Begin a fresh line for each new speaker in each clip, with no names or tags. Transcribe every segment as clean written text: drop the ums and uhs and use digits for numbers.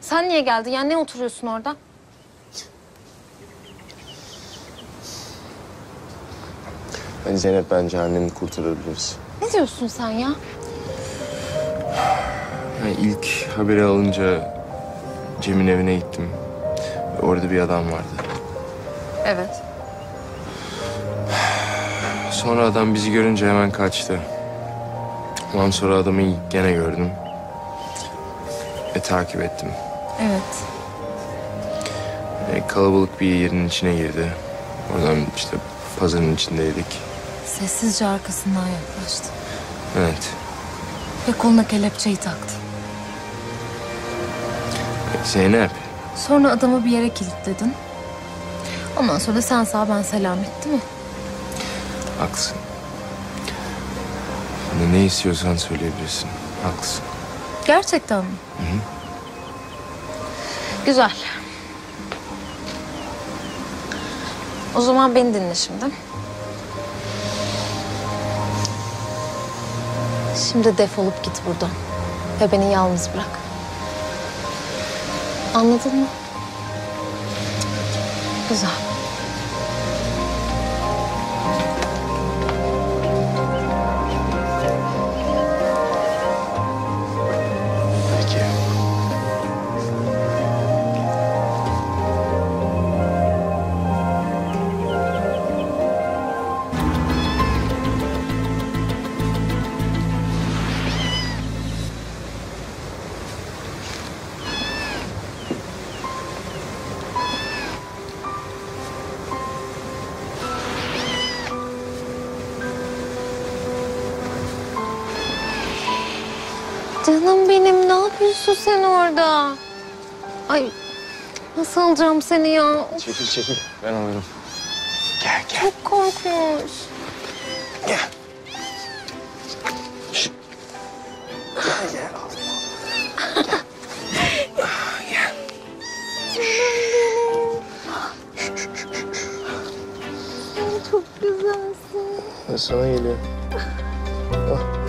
Sen niye geldin? Yani ne oturuyorsun orada?
Hadi Zeynep, bence anneni kurtarabiliriz.
Ne diyorsun sen ya?
Yani ilk haberi alınca Cem'in evine gittim. Orada bir adam vardı.
Evet.
Sonra adam bizi görünce hemen kaçtı. Ondan sonra adamı gene gördüm. Takip ettim.
Evet.
Kalabalık bir yerin içine girdi. Oradan işte pazarın içindeydik.
Sessizce arkasından yaklaştı.
Evet.
Ve koluna kelepçeyi taktı.
Zeynep.
Sonra adamı bir yere kilitledin. Ondan sonra da sen sağ ben selamet, değil mi?
Haklısın. Bana ne istiyorsan söyleyebilirsin. Haklısın.
Gerçekten mi?
Hı hı.
Güzel. O zaman beni dinle şimdi. Şimdi defolup git buradan. Ve beni yalnız bırak. Anladın mı? Güzel.
Peki.
Canım benim, ne yapıyorsun sen orada? Ay, nasıl alacağım seni ya? Of,
Çekil çekil. Ben alırım. Gel gel.
çok korkmuş.
Gel. Şişt. Gel gel. Gel. Gel.
Ay, çok güzelsin.
Sana geliyor. Ah.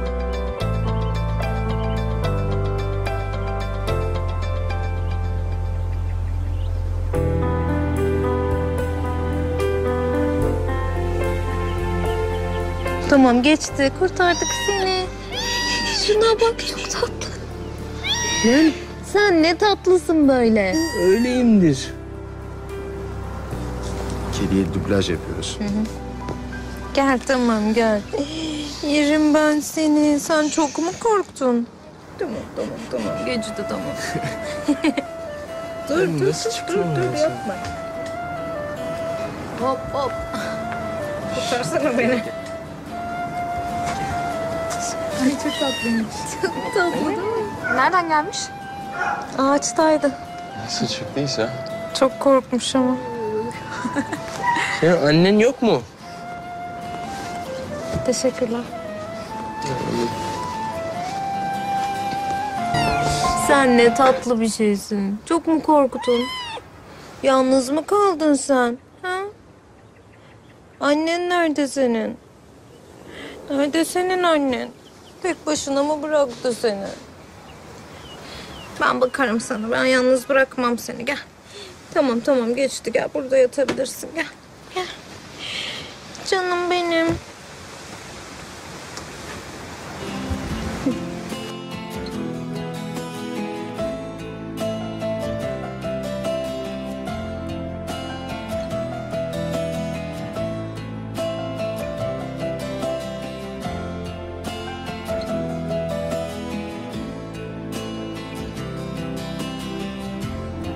Tamam, geçti. Kurtardık seni. Şuna bak, çok tatlı.
Gel.
Sen ne tatlısın böyle.
Öyleyimdir. Kediye dublaj yapıyoruz.
Gel, tamam gel. Yerim ben seni. Sen çok mu korktun? Tamam. Geçti, tamam. dur yapma. Hop. Kurtarsana beni. Ay, çok tatlıymış. Çok tatlı değil mi? Nereden gelmiş? Ağaçtaydı.
Nasıl çıktıysa?
Çok korkmuş ama.
Senin annen yok mu?
Teşekkürler. Sen ne tatlı bir şeysin. Çok mu korktun? Yalnız mı kaldın sen? Ha? Annen nerede senin? Nerede senin annen? Tek başına mı bıraktı seni? Ben bakarım sana. Ben yalnız bırakmam seni. Gel. Tamam geçti. Gel burada yatabilirsin. Gel. Canım benim.